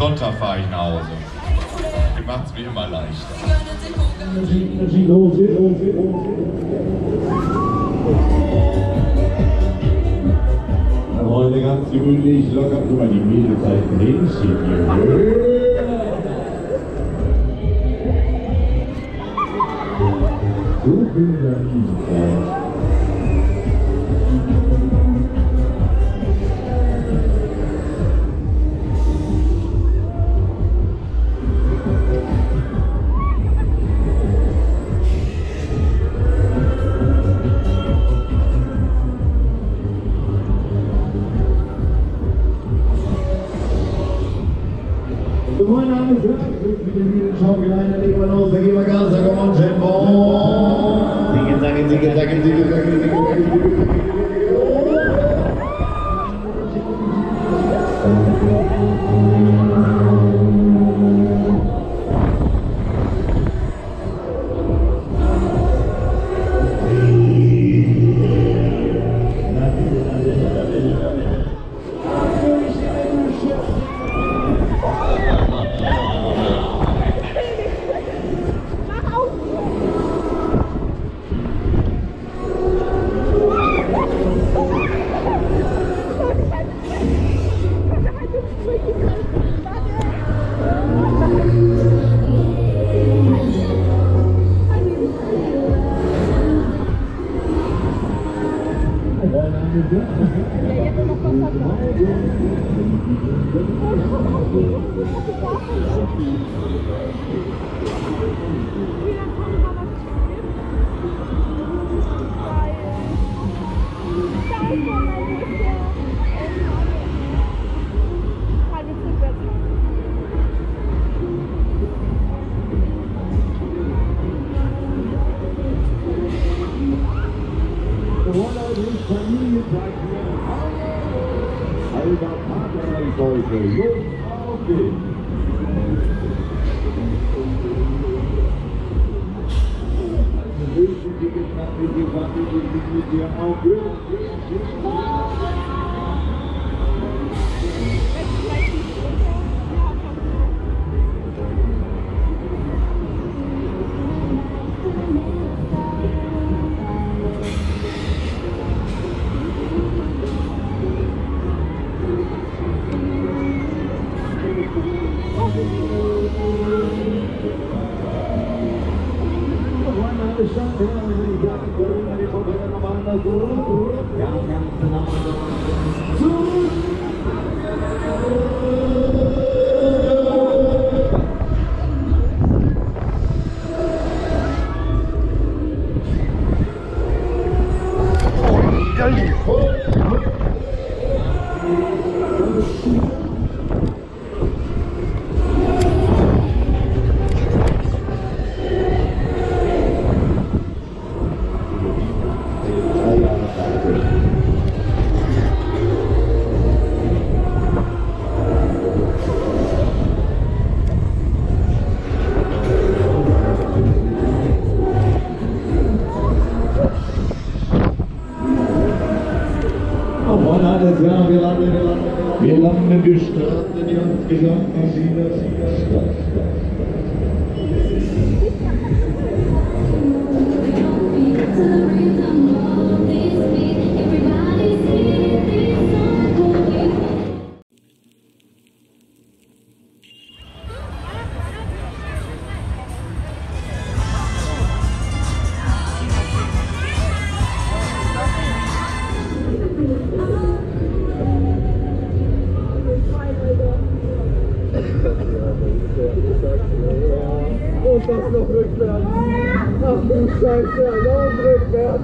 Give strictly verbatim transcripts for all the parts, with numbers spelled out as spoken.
Sonntag fahre ich nach Hause. Ihr macht es mir immer leichter. Heute ganz gewöhnlich locker über die Mädelzeiten Hähnchen. So bin ich ja. Mein Name ist Frank, mit dem Lied Schaugeleiner, legen wir los, da gehen wir Gas, da kommen wir Tempo. Singen, sagen, singen, sagen, singen, sagen, singen, sagen, wir landen gestrandet, die uns gesagt, dass sie das und das noch rückwärts. Ach du Scheiße, noch rückwärts.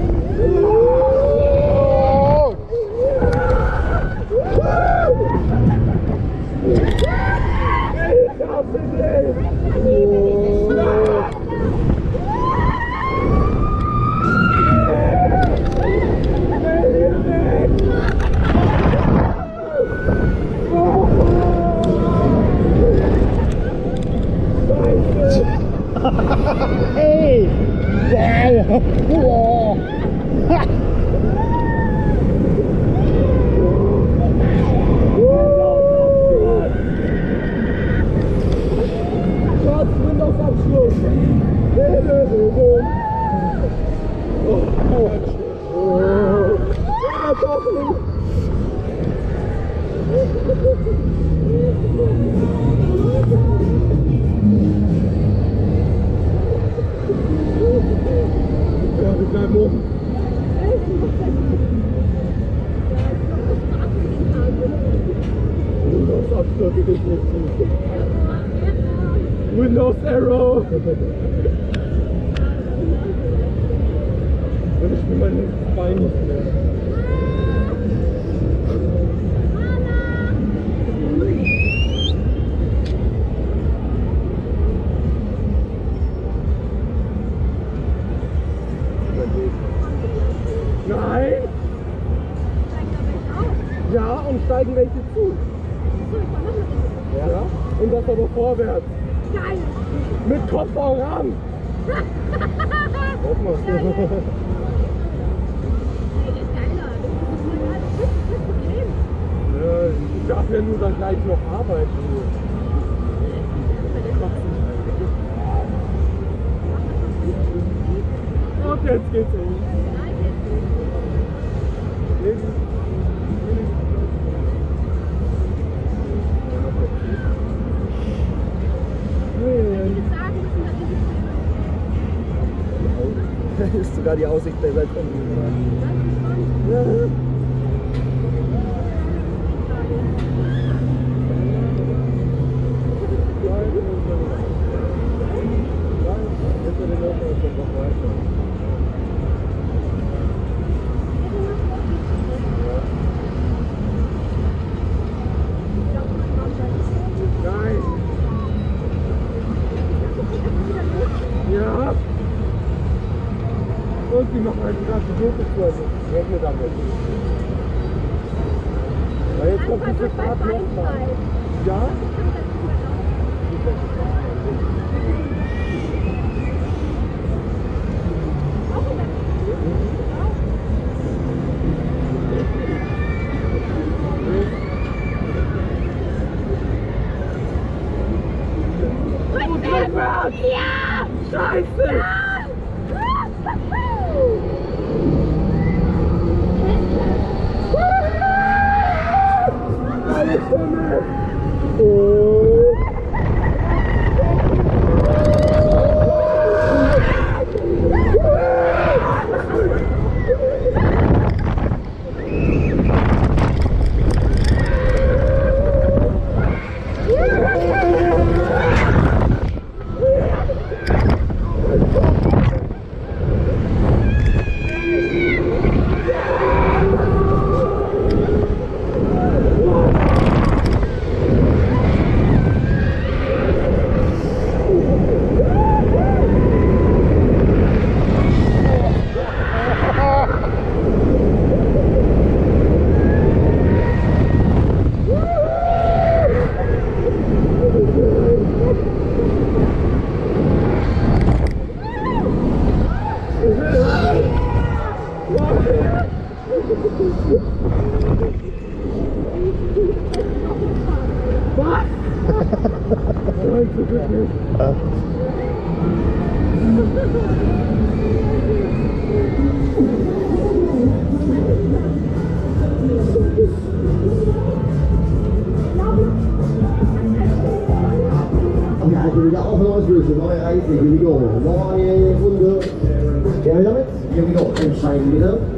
Woo! Ey! Wow! Schatz, Windows-Abschluss! Oh, oh. Oh. Ja, doch nicht! Ja, wir bleiben oben. Windows-Abschluss ist nicht gut. Windows Arrow! Ich will mein linkes Bein nicht mehr. Nein! Ja, und steigen welche zu. Ja, und das aber vorwärts. Geil! Mit Kopf auch ran! Hoff mal. Ja, ich darf ja nur dann gleich noch arbeiten. Und jetzt geht's hin. Ist sogar die Aussicht besser kommen. Ja. Nein. Ja. Und die machen halt gerade die Doku-Kurse. Regnet damit. Ja, jetzt kommt diese Fahrt nochmal. Ja? Ja! Scheiße! Ja! Alles Himmel! Oh! Was? Nein, so gut nicht. Also wieder auf und auslösen, neue Reise, here we go. Neue Runde. Wer will damit? Here we go. Entscheiden bitte.